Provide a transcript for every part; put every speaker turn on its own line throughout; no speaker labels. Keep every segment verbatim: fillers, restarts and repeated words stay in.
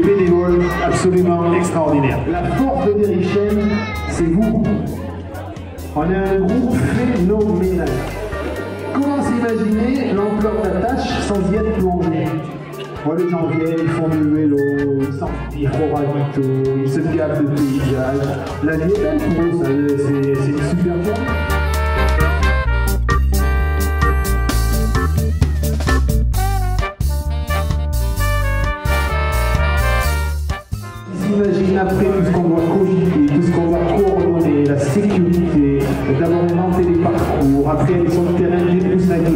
bénévoles absolument extraordinaires. La force de Derichen, c'est vous. On est un groupe phénoménal. Comment s'imaginer l'ampleur de la tâche sans y être plongé? Moi, les gens viennent, ils font du vélo, ils s'inspirent au ravito, ils se gavent de paysages. La vie est belle pour eux, c'est une super journée. Imagine après tout ce qu'on doit cogiter, tout ce qu'on doit coordonner, la sécurité, d'avoir inventé les parcours, après aller sur le terrain débroussailler.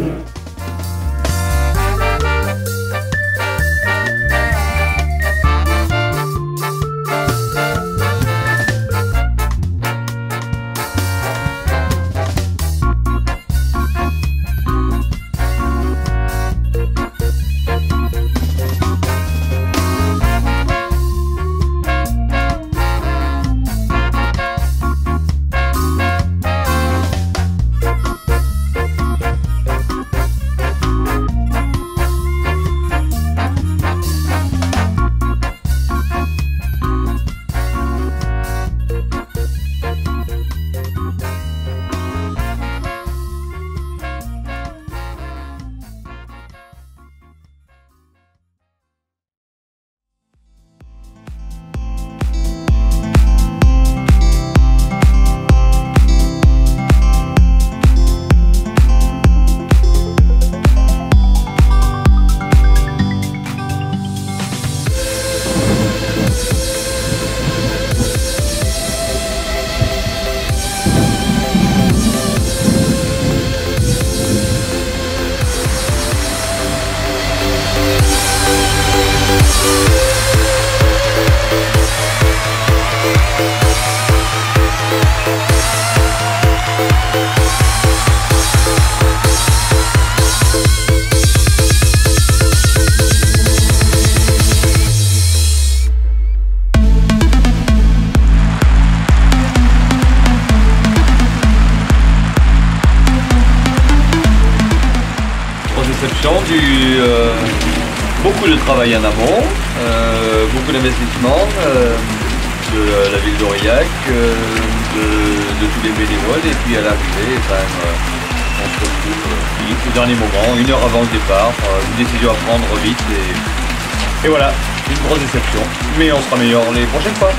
Du, euh, beaucoup de travail en amont, euh, beaucoup d'investissements euh, de euh, la ville d'Aurillac, euh, de, de tous les bénévoles, et puis à l'arrivée, ben, euh, on se retrouve euh, au dernier moment, une heure avant le départ, euh, une décision à prendre vite, et, et voilà, une grosse déception, mais on sera meilleur les prochaines fois.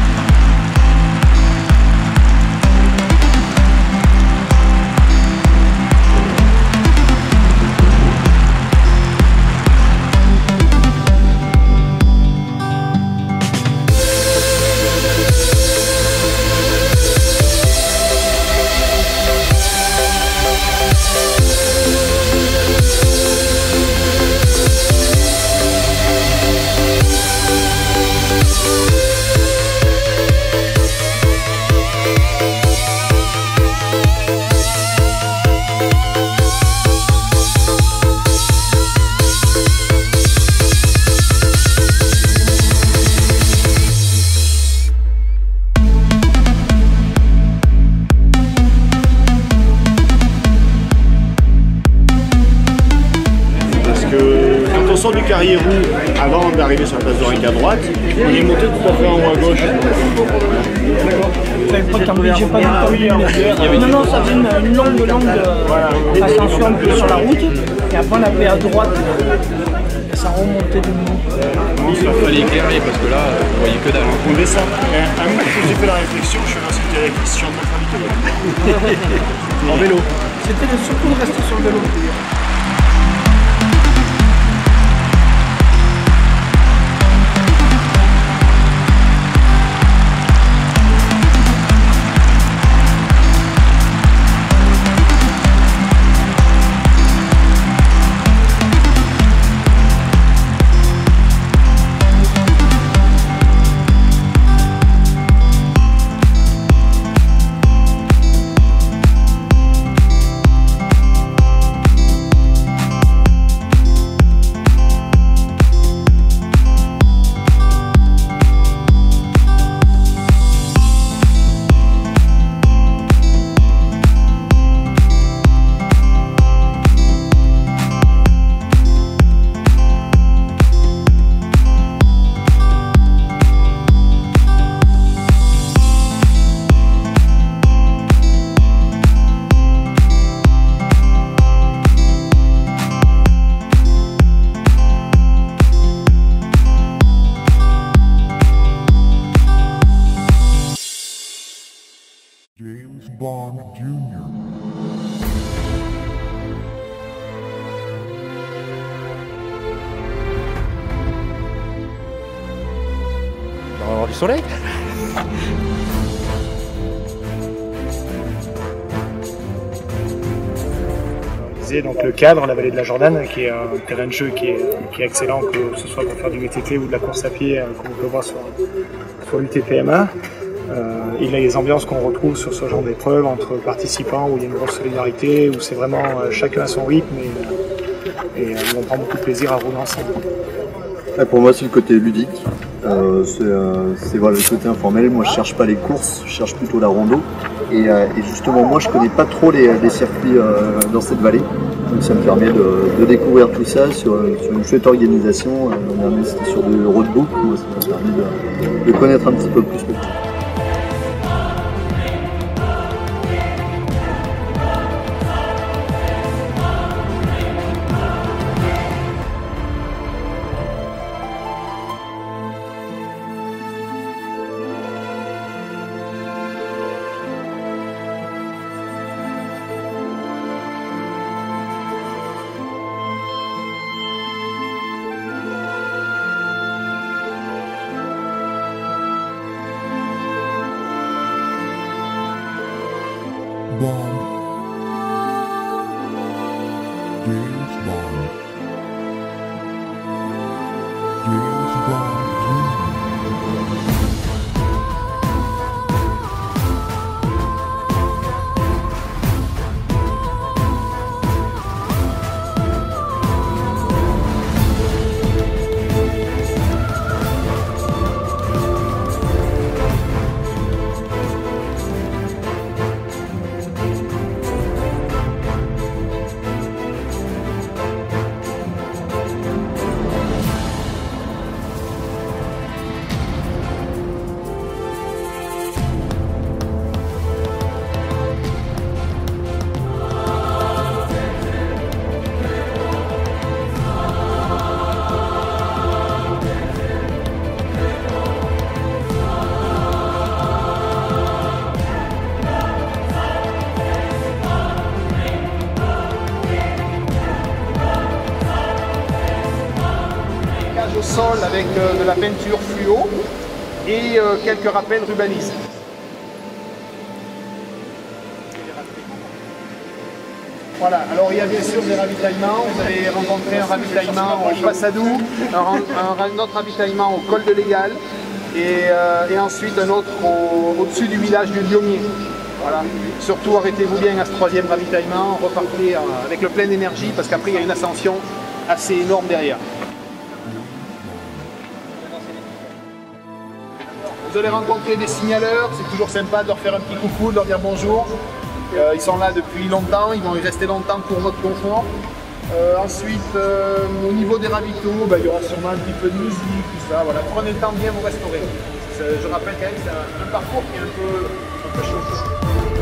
Quand on sort du Carrier-Roux, avant d'arriver sur la place d'Aurillac à droite, on est monté tout à fait en haut à gauche.
D'accord. J'ai pas vu. Non, non, ça faisait une, une longue, longue euh, ascension un peu sur la route. Et après, on a pris à droite. Et ça remontait de nouveau.
Il fallait éclairer parce que là, vous voyez que dalle.
On descend. Un moment que j'ai fait la réflexion, je suis lancé direct. Je suis en train de faire du en vélo.
C'était surtout de rester sur le vélo.
Bond Junior
On va avoir du soleil.
Donc le cadre, la vallée de la Jordanne, qui est un terrain de jeu qui est, qui est excellent, que ce soit pour faire du V T T ou de la course à pied, comme on peut voir sur, sur l'U T P M A. Euh, il a les ambiances qu'on retrouve sur ce genre d'épreuve entre participants, où il y a une grosse solidarité, où c'est vraiment euh, chacun à son rythme et, et euh, on prend beaucoup de plaisir à rouler ensemble.
Et pour moi, c'est le côté ludique, euh, c'est euh, voilà, le côté informel. Moi, je cherche pas les courses, je cherche plutôt la rando. Et, euh, et justement, moi, je connais pas trop les, les circuits euh, dans cette vallée. Donc ça me permet de, de découvrir tout ça sur, sur une chouette organisation. L'an dernier, c'était sur du roadbook. Moi, ça m'a permis de, de connaître un petit peu plus le truc.
Bond. James Bond. James Bond Junior
Au sol avec euh, de la peinture fluo et euh, quelques rappels rubanisés. Voilà, alors il y a bien sûr des ravitaillements. Vous avez rencontré un ravitaillement au Passadou, un, un, un autre ravitaillement au col de l'Égal et, euh, et ensuite un autre au, au-dessus du village du Liomier. Voilà. Surtout arrêtez-vous bien à ce troisième ravitaillement, repartez euh, avec le plein d'énergie parce qu'après il y a une ascension assez énorme derrière. Vous allez rencontrer des signaleurs, c'est toujours sympa de leur faire un petit coucou, de leur dire bonjour. Euh, ils sont là depuis longtemps, ils vont y rester longtemps pour votre confort. Euh, ensuite, euh, au niveau des ravitaux, bah, il y aura sûrement un petit peu de musique, tout ça. Voilà. Prenez le temps de bien vous restaurer. Je rappelle quand même que c'est un, un parcours qui est un peu, un peu chaud.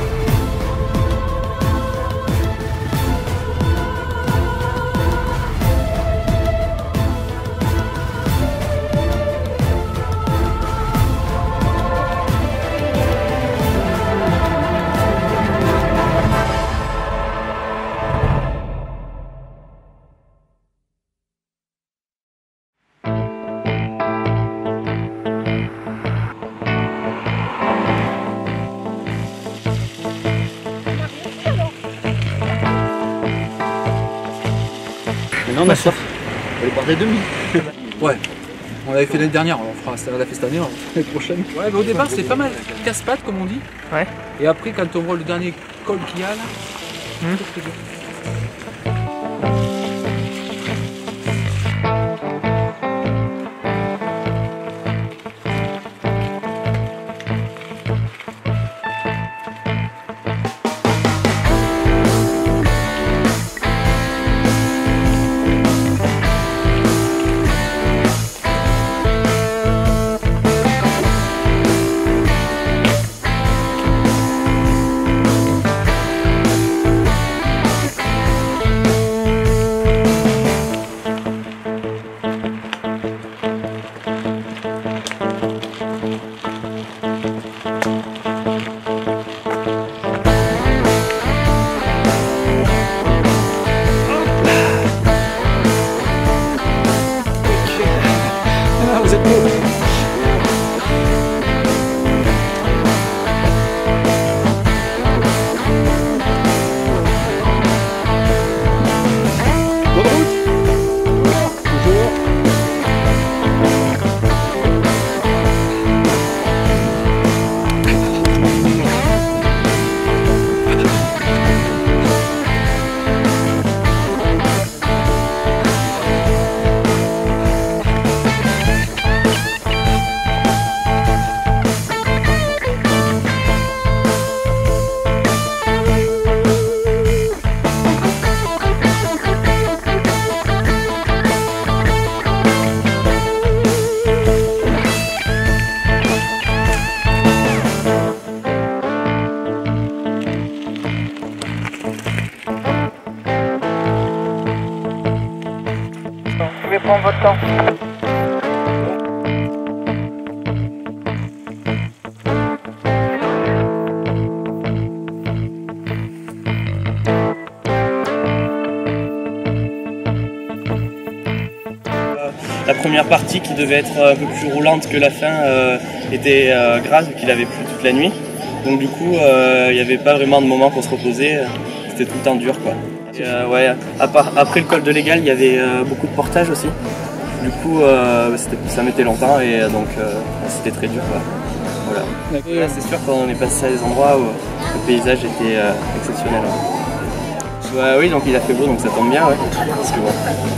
Non, on a soif. On va aller boire des demi. Ouais. On l'avait fait l'année dernière, on fera on l'a fait cette année, on va faire l'année prochaine. Ouais, mais au départ c'est pas mal casse-pattes comme on dit. Ouais. Et après quand on voit le dernier col qu'il y a là, mmh. c'est très dur.
cette côte.
Vous pouvez prendre votre temps.
La première partie qui devait être un peu plus roulante que la fin euh, était euh, grave, qu'il avait plu toute la nuit. Donc du coup, euh, il n'y avait pas vraiment de moment pour se reposer, c'était tout le temps dur, quoi. Et, euh, ouais, à part, après le col de l'Égal, il y avait euh, beaucoup de portage aussi. Du coup, euh, ça mettait longtemps et donc euh, c'était très dur, quoi. Voilà. Et là, c'est sûr qu'on est passé à des endroits où le paysage était euh, exceptionnel. Ouais. Ouais, oui, donc il a fait beau, donc ça tombe bien, ouais. Parce que bon.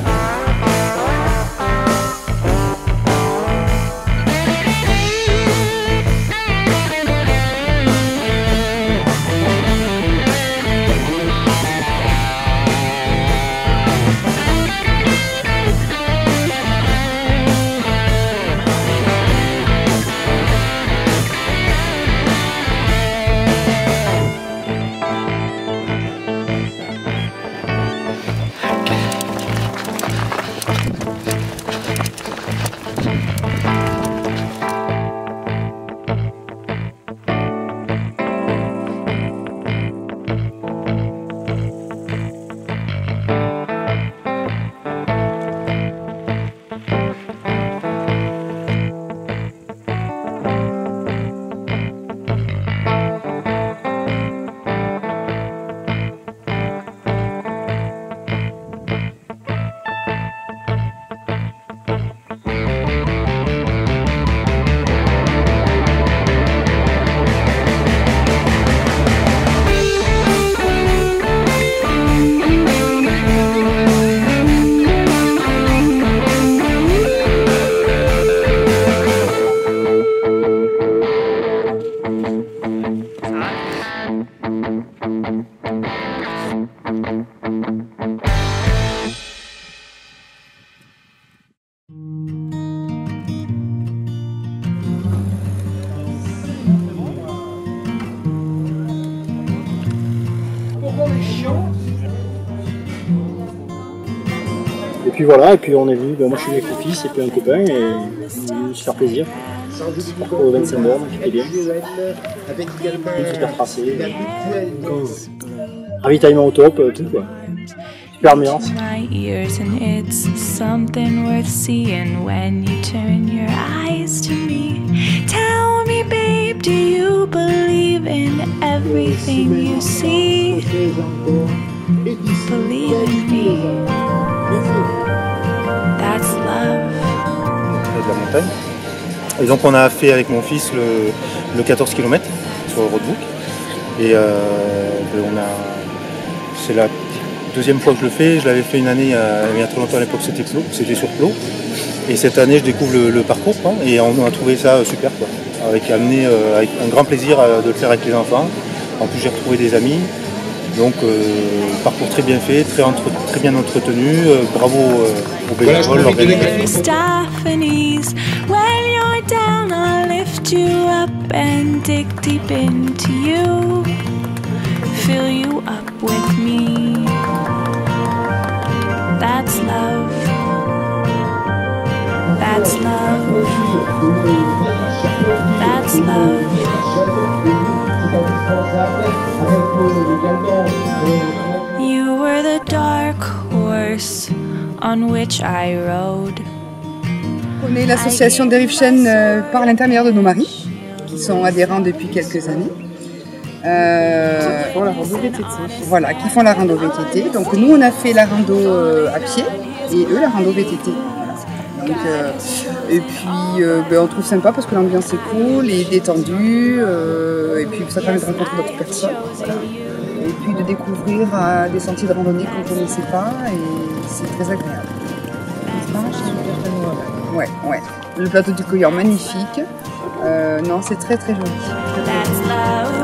Et puis voilà, et puis on est venu, ben moi je suis avec mon fils et puis un copain et on est venu se faire plaisir. Au vingt-cinq bornes, c'était bien. Super tracé. Ravitaillement au top, tout quoi. Super ambiance.
That's love.
De la montagne. Et donc on a fait avec mon fils le, le quatorze kilomètres sur le roadbook. Et euh, on a, c'est la deuxième fois que je le fais. Je l'avais fait une année il y a, il y a trop longtemps, à l'époque c'était c'était sur Clos. Et cette année je découvre le, le parcours quoi, et on a trouvé ça super quoi. Avec, amené, euh, avec un grand plaisir de le faire avec les enfants. En plus j'ai retrouvé des amis. Donc euh, parcours très bien fait, très, entre, très bien entretenu, euh, bravo euh, aux bénévoles, l'organisation.
You were the dark horse on which I rode.
On est l'association Derive-Chaîne euh, par l'intermédiaire de nos maris, qui sont adhérents depuis quelques années. Euh,
qui font la rando V T T.
Voilà, qui font la rando V T T. Donc nous on a fait la rando euh, à pied et eux la rando V T T. Voilà. Donc, euh, et puis euh, ben, on trouve sympa parce que l'ambiance est cool et détendue euh, et puis ça permet de rencontrer d'autres personnes. Voilà. Et puis de découvrir euh, des sentiers de randonnée qu'on ne connaissait pas et c'est très agréable. Ouais, ouais. Le plateau du Couillard magnifique. Euh, non, c'est très très joli. That's love.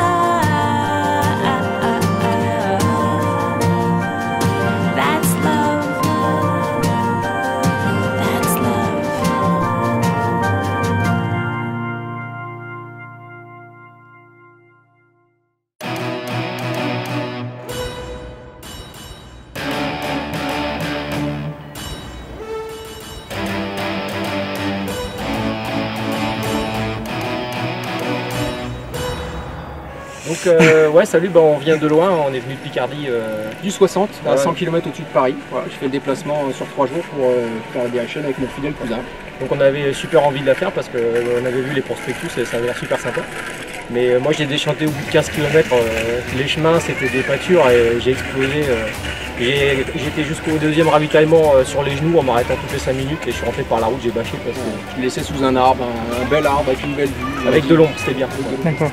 That's love. That's love.
Donc euh, ouais, salut, bah, on vient de loin, on est venu de Picardie euh, du soixante, à ouais. cent kilomètres au-dessus de Paris. Voilà, j'ai fait le déplacement sur trois jours pour euh, faire la Derive-Chaîne avec mon fidèle cousin. Donc on avait super envie de la faire parce qu'on euh, avait vu les prospectus et ça avait l'air super sympa. Mais euh, moi j'ai déchanté au bout de quinze kilomètres, euh, les chemins c'était des pâtures et j'ai explosé. Euh, J'étais jusqu'au deuxième ravitaillement euh, sur les genoux en m'arrêtant toutes les cinq minutes et je suis rentré par la route, j'ai bâché parce que je laissais sous un arbre, un, un bel arbre avec une belle vue. Avec de l'ombre, c'était bien. D'accord.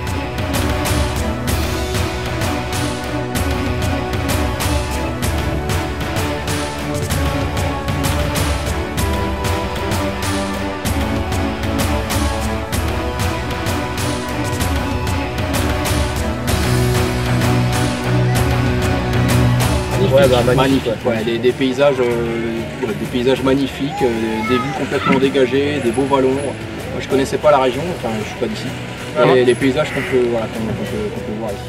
Ouais, bah, magnifique, magnifique ouais. Ouais, des, des, paysages, euh, ouais, des paysages magnifiques, euh, des vues complètement dégagées, des beaux vallons. Moi je connaissais pas la région, enfin je suis pas d'ici. Ah, et les paysages qu'on peut, voilà, qu'on, qu'on peut, qu'on peut voir ici.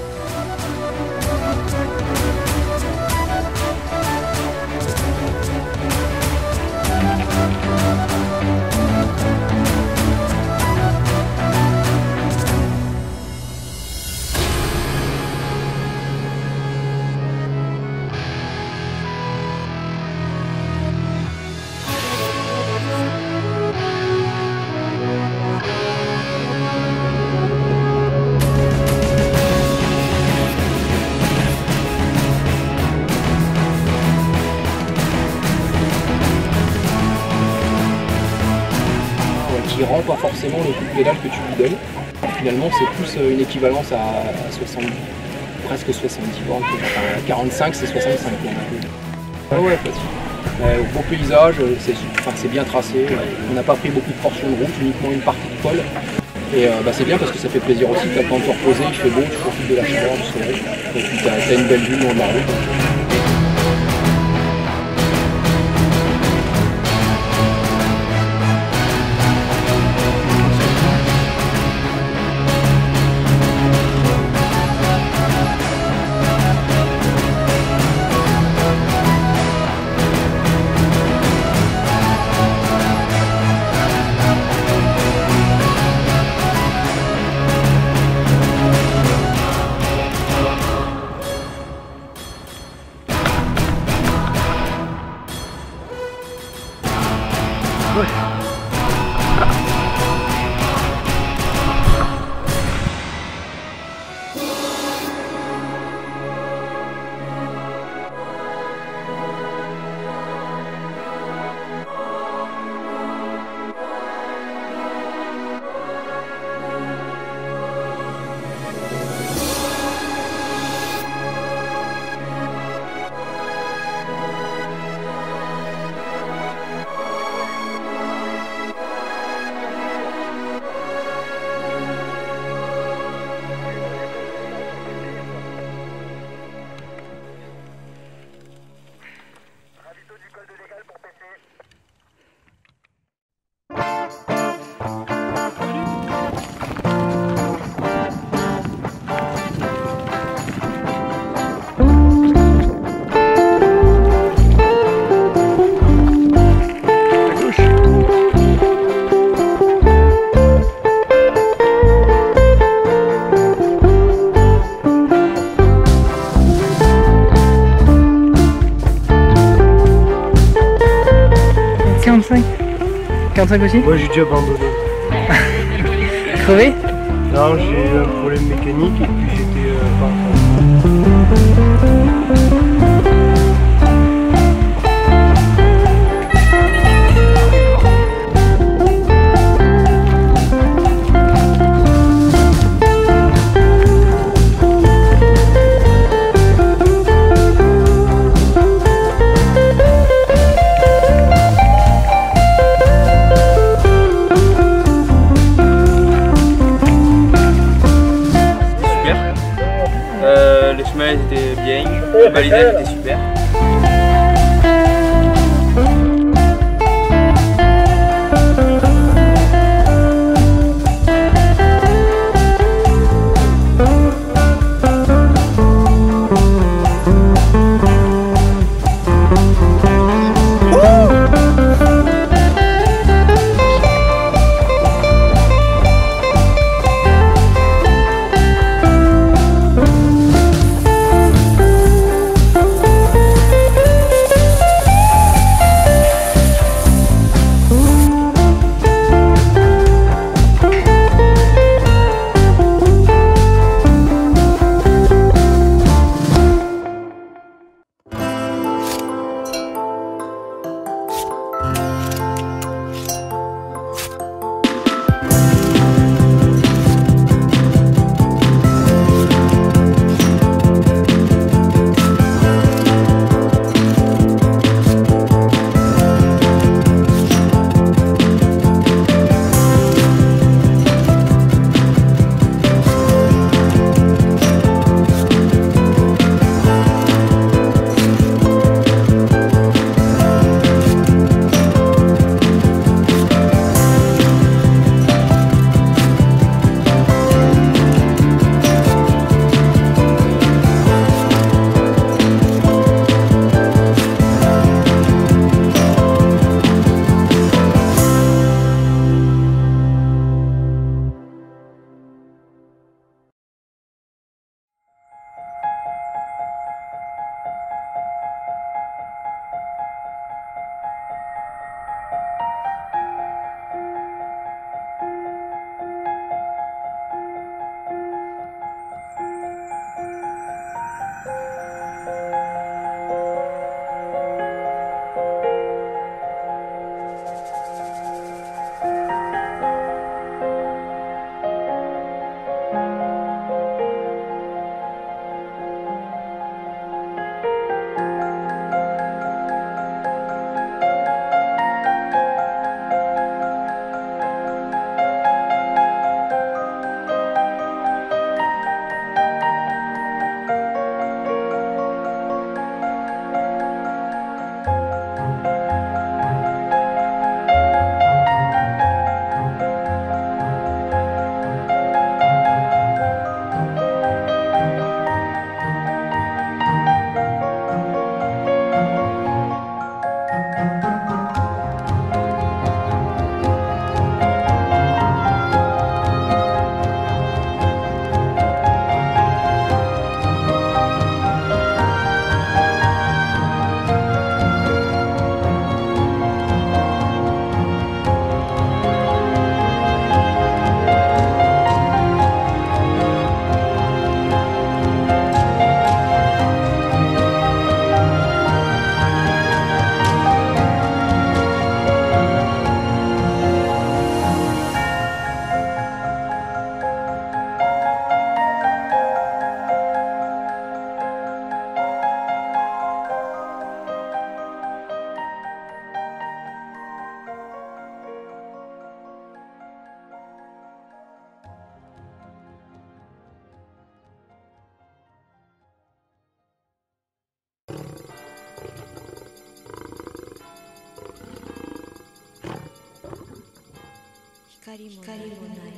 Qui rend pas forcément le coup de pédale que tu lui donnes. Finalement, c'est plus une équivalence à soixante, presque soixante-dix bornes. Enfin, quarante-cinq, c'est soixante-cinq. Ah ouais, euh, beau paysage, c'est enfin, bien tracé. On n'a pas pris beaucoup de portions de route, uniquement une partie de col. Et euh, bah, c'est bien parce que ça fait plaisir aussi. Tu as le temps de te reposer, il fait beau, tu profites de la chaleur du soleil. Et puis tu as, as une belle vue dans la route.
truc aussi?
Moi j'ai dû abandonner.
Crevé?
Non, j'ai eu un problème mécanique et puis j'étais euh, pas
Euh, le chemin était bien, le balisage était super.
光もない